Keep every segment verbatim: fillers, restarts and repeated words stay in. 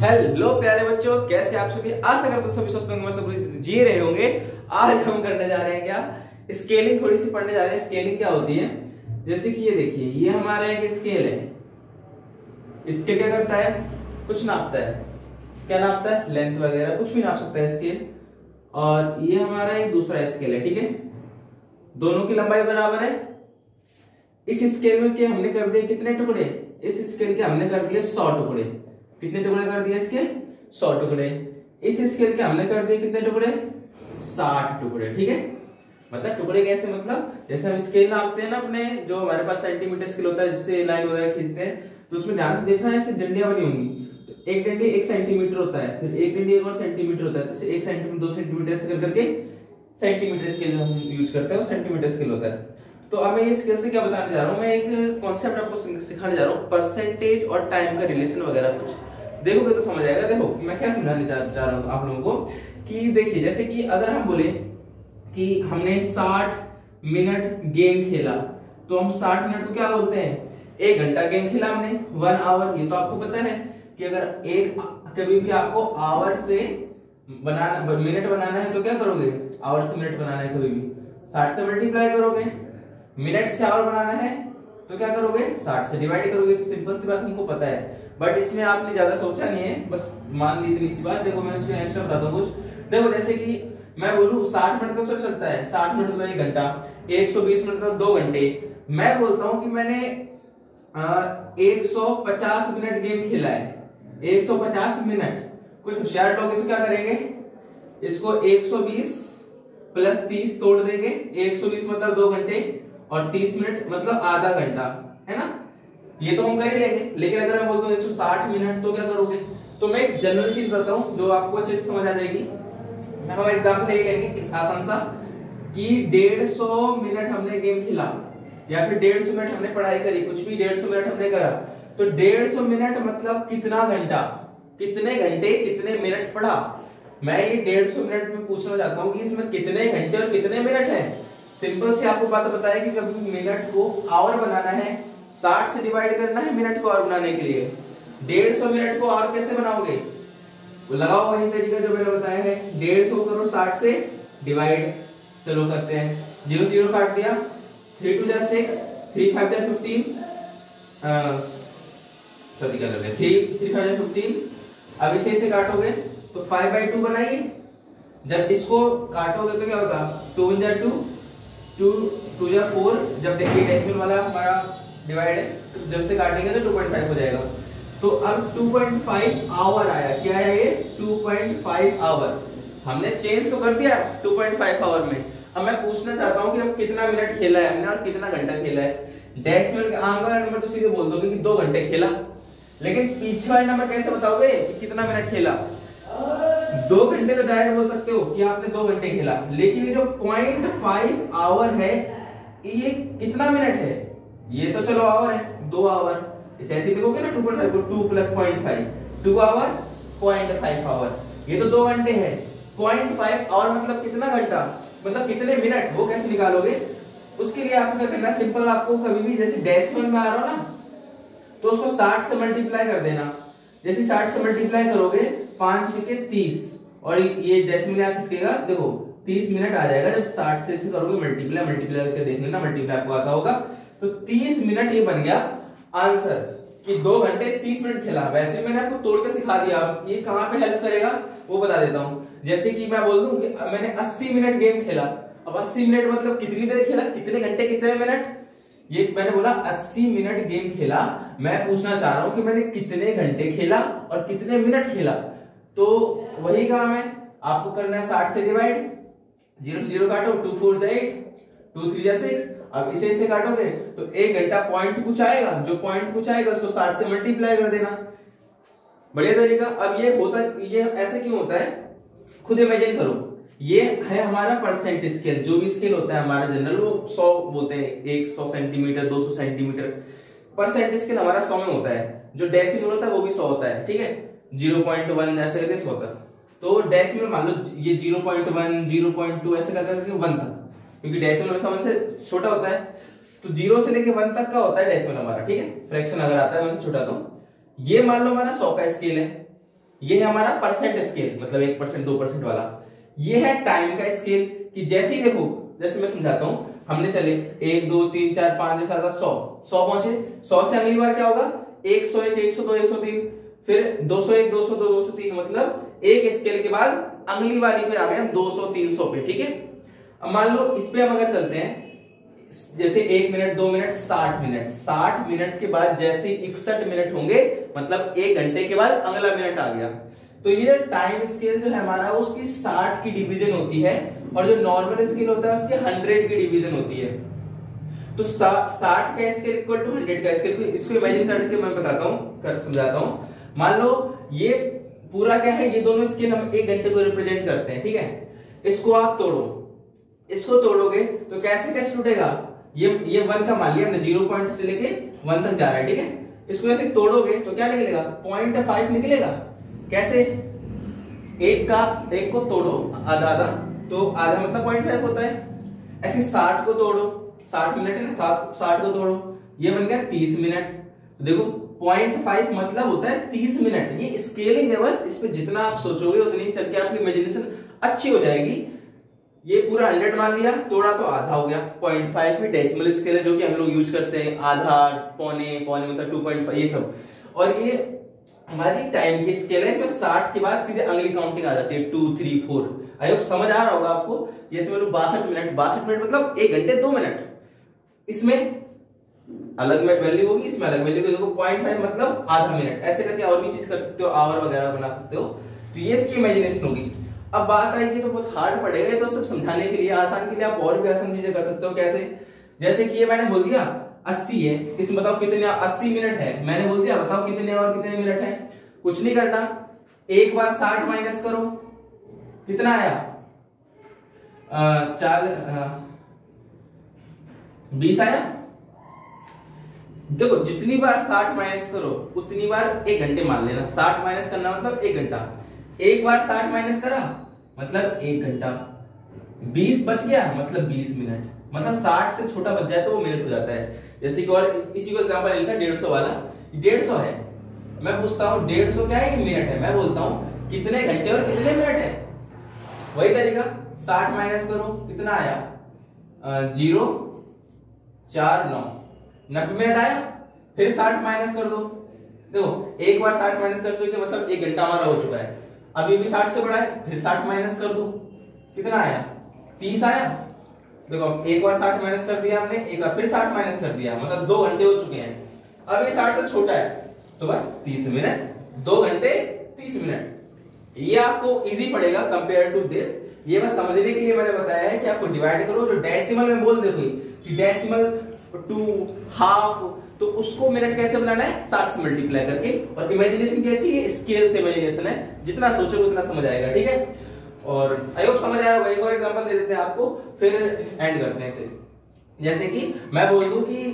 Hello प्यारे बच्चों, कैसे आप सभी? आशा करता हूं सभी स्वस्थ होंगे, मैं सब जी रहे होंगे। आज हम करने जा रहे हैं क्या, स्केलिंग थोड़ी सी पढ़ने जा रहे हैं। स्केलिंग क्या होती है, जैसे कि ये देखिए, ये हमारा एक स्केल है। स्केल क्या करता है, कुछ नापता है। क्या नापता है? लेंथ वगैरह कुछ भी नाप सकता है स्केल। और ये हमारा एक दूसरा स्केल है, ठीक है। दोनों की लंबाई बराबर है। इस स्केल में के हमने कर दिए कितने टुकड़े? इस स्केल के हमने कर दिए सौ टुकड़े। कितने टुकड़े कर दिए इसके? सौ टुकड़े। इस स्केल के हमने कर दिए कितने टुकड़े? साठ टुकड़े, ठीक है। मतलब टुकड़े कैसे, मतलब जैसे हम स्केल नापते हैं ना अपने, जो हमारे पास सेंटीमीटर स्केल होता है जिससे लाइन वगैरह खींचते हैं, तो उसमें ध्यान से देखना, ऐसे डंडियां बनी होंगी। तो एक डंडी एक सेंटीमीटर होता है, फिर एक डंडी एक और सेंटीमीटर होता है, तो एक सेंटीमीटर दो सेंटीमीटर ऐसे कर करके सेंटीमीटर स्केल हम यूज करते हैं, वो सेंटीमीटर स्केल होता है। तो अब मैं इस स्केल से क्या बताने जा रहा हूँ, मैं एक कॉन्सेप्ट आपको सिखाने जा रहा हूँ, परसेंटेज और टाइम का रिलेशन वगैरह। कुछ देखोगे तो समझ आएगा। देखो मैं क्या समझाने चाह, चाह रहा हूँ आप लोगों को कि देखिए, जैसे कि अगर हम बोले कि हमने साठ मिनट गेम खेला, तो हम साठ मिनट को क्या बोलते हैं? एक घंटा गेम खेला हमने, वन आवर। ये तो आपको पता है कि अगर एक कभी भी आपको आवर से बनाना, मिनट बनाना है तो क्या करोगे? आवर से मिनट बनाना है, कभी भी साठ से मल्टीप्लाई करोगे। मिनट से आवर बनाना है तो क्या करोगे? साठ से डिवाइड करोगे। तो सिंपल सी बात हमको पता है, बट इसमें आपने ज्यादा सोचा नहीं है, बस मान ली इतनी सी बात। देखो मैं इसमें एक्स्ट्रा बताता हूँ कुछ। देखो जैसे कि मैं बोलूं साठ मिनट तो चल चलता है, साठ मिनट मतलब एक घंटा, एक सौ बीस मिनट मतलब दो घंटे। मैं बोलता हूँ कि मैंने एक सौ पचास मिनट गेम खेला है, एक सौ पचास मिनट। कुछ होशियार लोग इसको क्या करेंगे, इसको एक सौ बीस प्लस तीस तोड़ देंगे। एक सौ बीस मतलब दो घंटे और तीस मिनट मतलब आधा घंटा, है ना। ये तो हम कर ही लेंगे। लेकिन अगर मैं बोलता हूँ एक सौ साठ मिनट तो क्या करोगे? तो मैं एक जनरल चीज बताता हूँ जो आपको अच्छे से समझ आ जाएगी। हम एग्जांपल ले लेंगे इस आसान सा कि डेढ़ सौ मिनट हमने गेम खेला, या फिर डेढ़ सौ मिनट हमने पढ़ाई करी, कुछ भी डेढ़ सौ मिनट हमने करा, तो डेढ़ सौ मिनट मतलब कितना घंटा, कितने घंटे कितने मिनट पढ़ा। मैं ये डेढ़ सौ मिनट में पूछना चाहता हूँ कि इसमें कितने घंटे और कितने मिनट है। सिंपल से आपको बात बताया कि कभी मिनट को आवर बनाना है, साठ से डिवाइड करना है मिनट को आवर बनाने के लिए। डेढ़ सौ मिनट को आवर कैसे बनाओगे? लगाओ वही तरीका जो मैंने बताया है, डेढ़ सौ करो साठ से डिवाइड। चलो करते हैं, जीरो जीरो काट दिया, थ्री टू जा सिक्स, थ्री फाइव जा फिफ्टीन, सॉरी क्या कर रहे हैं, थ्री थ्री फाइव जा फिफ्टीन। अब इसे इसे काटोगे तो फाइव बाई टू बनाइए। जब इसको काटोगे तो क्या होगा? टू वन जा टू, टू टू जा फोर। जब देखिए डेसिमल वाला हमारा डिवाइड है, जब से काटेंगे तो टू पॉइंट फाइव हो जाएगा। तो अब टू पॉइंट फाइव आवर आया। क्या आया ये? Two point five hour. हमने चेंज तो कर दिया टू पॉइंट फाइव आवर में। अब मैं पूछना चाहता हूं कि अब कितना मिनट खेला है हमने और कितना घंटा खेला है। डेसिमल का आगे वाला नंबर तो सीधे बोल दोगे कि दो घंटे खेला, लेकिन पीछे वाला नंबर कैसे बताओगे कि कितना मिनट खेला? दो घंटे तो डायरेक्ट बोल सकते हो कि आपने दो घंटे खेला, लेकिन ये जो पॉइंट फाइव आवर है ये कितना मिनट है? ये तो चलो आवर है, दो आवर। इसे ऐसे लिखोगे ना, टू पॉइंट फाइव को two plus point five, two hour point five hour. ये तो दो घंटे है। पॉइंट फाइव आवर मतलब कितना घंटा, मतलब कितने मिनट, वो कैसे निकालोगे? उसके लिए आपको क्या करना है, सिंपल। आपको कभी भी जैसे डेसिमल में आ रहा हो ना, तो उसको साठ से मल्टीप्लाई कर देना। जैसे साठ से मल्टीप्लाई करोगे, पांच छके तीस, और ये डेसिमल यहाँ खिसकेगा, देखो तीस मिनट आ जाएगा। जब साठ से इसे करोगे मल्टीप्लाई, मल्टीप्लाई करके देख लेना, मल्टीप्लाई आपको आता होगा। तो तीस मिनट ये बन गया आंसर कि दो घंटे तीस मिनट खेला। वैसे मैंने आपको तोड़ के सिखा दिया, ये कहां पे हेल्प करेगा वो बता देता हूं। जैसे कि मैं बोल दूं कि मैंने अस्सी मिनट गेम खेला। अब अस्सी मिनट मतलब कितनी देर खेला, कितने घंटे कितने मिनट। ये मैंने बोला अस्सी मिनट गेम खेला, मैं पूछना चाह रहा हूं कि मैंने कितने घंटे खेला और कितने मिनट खेला। तो वही काम है, आपको करना है साठ से डिवाइड। जीरो से जीरो काटो, टू फोर जा एट, टू थ्री जा सिक्स। अब इसे इसे काटोगे तो एक घंटा पॉइंट कुछ आएगा, जो पॉइंट कुछ आएगा उसको साठ से मल्टीप्लाई कर देना। बढ़िया तरीका। अब ये होता, ये ऐसे क्यों होता है, खुद इमेजिन करो। ये है हमारा परसेंट स्केल। जो भी स्केल होता है हमारा जनरल, वो सौ बोलते हैं, एक सौ सेंटीमीटर, दो सौ सेंटीमीटर। परसेंट स्केल हमारा सौ में होता है। जो डेसिमल होता है वो भी सौ होता है, ठीक है। जीरो पॉइंट वन ऐसे करके सौ तक। तो डेसिमल मान लो ये zero point one, zero point two ऐसे करके वन तक, क्योंकि डेसिमल हमेशा वन से छोटा होता है। तो जीरो से लेके वन तक का होता है डेसिमल हमारा, ठीक है। फ्रैक्शन अगर आता है वन से छोटा, तो ये मान लो हमारा सौ का स्केल है। ये है हमारा परसेंट स्केल, मतलब एक परसेंट दो परसेंट वाला। ये है टाइम का स्केल कि जैसे ही देखो, जैसे मैं समझाता हूं, हमने चले एक दो तीन चार पांच छह सात सौ सौ पहुंचे, सौ से अगली बार क्या होगा, एक सौ एक, एक सौ दो, एक सौ तीन, फिर दो सौ एक, दो सौ दो, दो सौ तीन, मतलब एक स्केल के बाद अगली वाली पे आ गए दो सौ तीन सौ पे, ठीक है। अब मान लो इस पे हम अगर चलते हैं, जैसे एक मिनट दो मिनट साठ मिनट, साठ मिनट के बाद जैसे इकसठ मिनट होंगे, मतलब एक घंटे के बाद अगला मिनट आ गया। तो ये टाइम स्केल जो है हमारा, उसकी साठ की डिवीजन होती है, और जो नॉर्मल स्केल होता है उसके हंड्रेड की डिवीजन होती है। तो साठ का स्केल इक्वल टू हंड्रेड का स्केल, इसको इमेजिन करके मैं बताता हूँ, कर समझाता हूँ। मान लो ये पूरा क्या है, ये दोनों स्केल हम एक घंटे को रिप्रेजेंट करते हैं, ठीक है। इसको आप तोड़ो, इसको तोड़ोगे तो कैसे कैसे टूटेगा, ये ये वन का मान लिया हमने, जीरो पॉइंट से लेके वन तक जा रहा है, ठीक है। इसको ऐसे तोड़ोगे तो क्या निकलेगा, पॉइंट फाइव निकलेगा। कैसे, एक का एक को तोड़ो आधा आधा, तो आधा मतलब पॉइंट फाइव होता है। ऐसे साठ को तोड़ो, साठ मिनट है ना, साठ साठ को तोड़ो, ये बन गया तीस मिनट। तो देखो पॉइंट फाइव मतलब होता है तीस मिनट। ये स्केलिंग है, बस इस पे जितना आप सोचोगे उतनी चल के आपकी इमेजिनेशन अच्छी हो जाएगी। ये पूरा हंड्रेड मान लिया, तोड़ा तो आधा हो गया। पॉइंट फाइव भी डेसिमल स्केल है जो कि हम लोग यूज करते हैं, आधा, पौने, पौने मतलब टू पॉइंट फाइव, ये सब। और ये हमारी टाइम की स्केल है, इसमें साठ के बाद सीधे अगली काउंटिंग आ जाती है, two three four. I hope समझ आ रहा होगा आपको। जैसे मतलब बासठ मिनट, बासठ मिनट मतलब एक घंटे दो मिनट, इसमें अलग में वैल्यू होगी, इसमें अलग वैल्यू होगी। देखो पॉइंट फाइव मतलब आधा मिनट, ऐसे करके और भी चीज कर सकते हो, आवर वगैरह बना सकते हो। तो ये इसकी इमेजिनेशन होगी। अब बात आएगी तो बहुत हार्ड पड़ेगा, तो सब समझाने के लिए, आसान के लिए आप और भी आसान चीजें कर सकते हो। कैसे, जैसे कि ये मैंने बोल दिया अस्सी है, इसमें बताओ कितने, अस्सी मिनट है, मैंने बोल दिया बताओ कितने और कितने मिनट है। कुछ नहीं करना, एक बार साठ माइनस करो, कितना आया, चार बीस आया। देखो जितनी बार साठ माइनस करो उतनी बार एक घंटे मान लेना। साठ माइनस करना मतलब एक घंटा, एक बार साठ माइनस करा मतलब एक घंटा, बीस बच गया मतलब बीस मिनट, मतलब साठ से छोटा बच जाए तो वो मिनट हो जाता है। जैसे कि और इसी को एग्जांपल लेता, डेढ़ सौ वाला, डेढ़ सौ है, मैं पूछता हूँ डेढ़ सौ क्या है, ये मिनट है, मैं बोलता हूँ कितने घंटे और कितने मिनट है। वही तरीका, साठ माइनस करो, कितना आया, जीरो चार नौ, नब्बे मिनट आया। फिर साठ माइनस कर दो, देखो एक बार साठ माइनस कर चुके मतलब एक घंटा हमारा हो चुका है। अब ये भी साठ से बड़ा है, फिर साठ माइनस कर दो, कितना आया, तीस आया। देखो एक बार साठ माइनस कर दिया हमने, एक बार फिर साठ माइनस कर दिया, मतलब दो घंटे हो चुके हैं। अब ये साठ से छोटा है तो बस तीस मिनट, दो घंटे तीस मिनट। ये आपको इजी पड़ेगा कंपेयर टू दिस। ये बस समझने के लिए मैंने बताया है कि आपको डिवाइड करो, जो डेसिमल में बोल दे कोई कि डेसिमल टू हाफ, तो उसको मिनट कैसे बनाना है, साठ से मल्टीप्लाई करके। और इमेजिनेशन कैसी है, स्केल से इमेजिनेशन है, जितना सोचोगे उतना समझ आएगा, ठीक है। और आई होप समझ आया होगा। एक और एग्जांपल दे देते हैं आपको, फिर एंड करते हैं इसे। जैसे कि मैं बोल दूं कि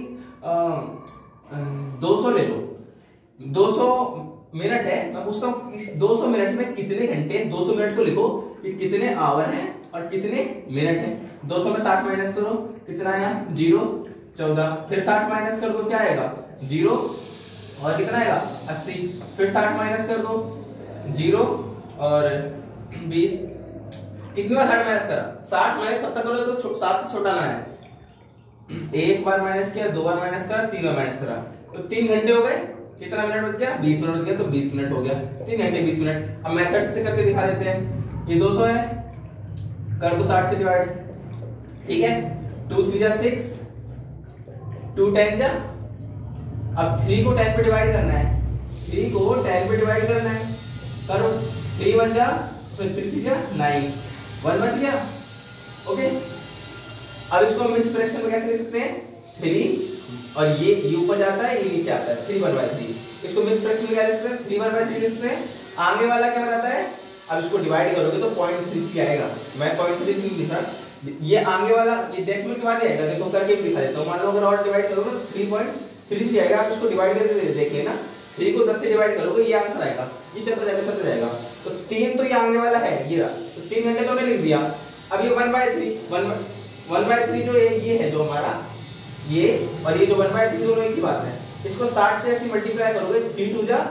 दो सौ ले लो, दो सौ मिनट है, मैं पूछता हूँ इस दो सौ मिनट में कितने घंटे, दो सौ मिनट को लिखो कि कितने आवर हैं और कितने मिनट हैं। दो सौ में साठ माइनस करो, कितना आया, जीरो चौदह, फिर साठ माइनस कर दो, क्या आएगा, जीरो, और कितना आएगा, अस्सी, फिर साठ माइनस कर दो, जीरो और बीस। कितनी बार साठ माइनस करा, साठ माइनस कब तक करो तो सात से छोटा ना है। एक बार माइनस किया, दो बार माइनस करा, तीन बार माइनस करा, तो तीन घंटे हो गए। कितना मिनट बच गया, बीस मिनट बच गया, तो बीस मिनट हो गया, तीन घंटे बीस मिनट। अब मेथड से करके दिखा देते हैं। ये दो सौ है, कर दो साठ से डिवाइड, ठीक है, टू थ्री जा सिक्स, टू टेन जा, अब थ्री को टेन पे डिवाइड करना है, थ्री को टेन पे डिवाइड करना है, करो, थ्री वन जा, थ्री थ्री जा नाइन, वन बच गया, ओके। अब इसको हम मिक्स फ्रैक्शन में कैसे लिख सकते हैं, थ्री और ये ये ऊपर जाता है, ये नीचे आता है, थ्री वन बाई थ्री। इसको मिक्स फ्रैक्शन में क्या लिख सकते हैं, थ्री वन बाई थ्री लिख सकते हैं। आगे वाला क्या बताता है, अब इसको डिवाइड करोगे तो पॉइंट थ्री थ्री आएगा। मैं पॉइंट थ्री थ्री लिखा, ये आगे वाला ये डेसिमल के बाद ही आएगा। देखो करके भी दिखा देता हूं। मान लो अगर और डिवाइड करोगे तो थ्री पॉइंट थ्री थ्री आएगा। आप इसको डिवाइड करके देख लेना, थ्री को दस से डिवाइड करोगे ये आंसर आएगा, ये चलता जाएगा चलता जाएगा। तो तीन तो ये आगे वाला है, ये रहा, तो तीन घंटे तो हमने लिख दिया। अब ये one by three, one one by three जो है ये है जो हमारा, ये और ये जो वन बाय थ्री दोनों एक ही बात है। इसको साठ से ऐसे मल्टीप्लाई करोगे, थ्री टू जा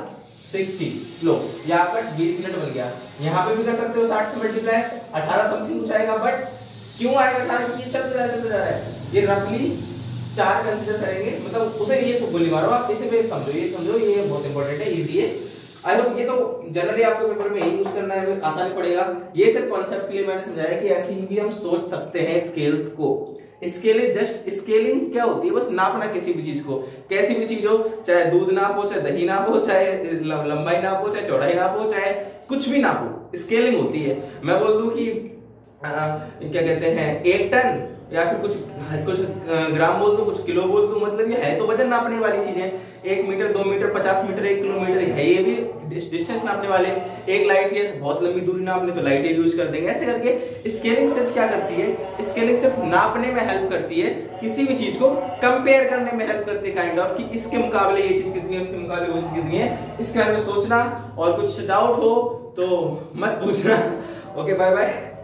साठ। लो यहाँ पर बीस मिनट बन गया। यहाँ पे भी कर सकते हो साठ से मल्टीप्लाई, अठारह समथिंग कुछ आएगा। बट क्यों आएगा अठारह? क्योंकि चलते जा रहा चलते जा रहा है। ये रफली चार कंसीडर करेंगे, मतलब उसे ये सब गोली मारो आप, इसे भी समझो, ये समझो, ये बहुत इंपॉर्टेंट है, इजी है। आई होप ये तो जनरली आपको पेपर में यही यूज करना है, आसानी पड़ेगा। ये सिर्फ कॉन्सेप्ट के लिए मैंने समझाया कि ऐसे ही भी हम सोच सकते हैं स्केल्स को। स्केलिंग जस्ट स्केलिंग क्या होती है? बस नापना किसी भी चीज को, कैसी भी चीज हो, चाहे दूध नाप हो, चाहे दही नाप हो, चाहे लंबाई नाप हो, चाहे चौड़ाई नाप हो, चाहे कुछ भी नाप हो, स्केलिंग होती है। मैं बोल दूं कि आ, क्या कहते हैं एक टन या फिर कुछ कुछ ग्राम बोल दूं, कुछ किलो बोल दूं, मतलब ये है तो वजन नापने वाली चीज है। एक मीटर, दो मीटर, पचास मीटर, एक किलोमीटर है, ये भी डिस्टेंस नापने वाले। एक लाइट ईयर, बहुत लंबी दूरी नापने तो लाइट ईयर यूज कर देंगे। ऐसे करके स्केलिंग सिर्फ क्या करती है? स्केलिंग सिर्फ नापने में हेल्प करती है, किसी भी चीज को कंपेयर करने में हेल्प करती है, काइंड ऑफ कि इसके मुकाबले ये चीज कितनी है, उसके मुकाबले वो चीज कितनी है। इसके बारे में सोचना, और कुछ डाउट हो तो मत पूछना। Okay, bye bye.